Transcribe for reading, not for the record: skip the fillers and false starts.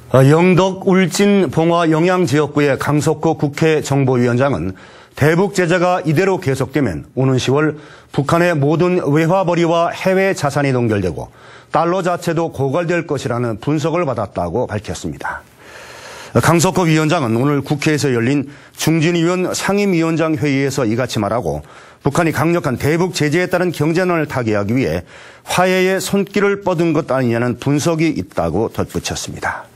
영덕 울진 봉화 영양지역구의 강석호 국회 정보위원장은 대북 제재가 이대로 계속되면 오는 10월 북한의 모든 외화벌이와 해외 자산이 동결되고 달러 자체도 고갈될 것이라는 분석을 받았다고 밝혔습니다. 강석호 위원장은 오늘 국회에서 열린 중진위원 상임위원장 회의에서 이같이 말하고 북한이 강력한 대북 제재에 따른 경제난을 타개하기 위해 화해의 손길을 뻗은 것 아니냐는 분석이 있다고 덧붙였습니다.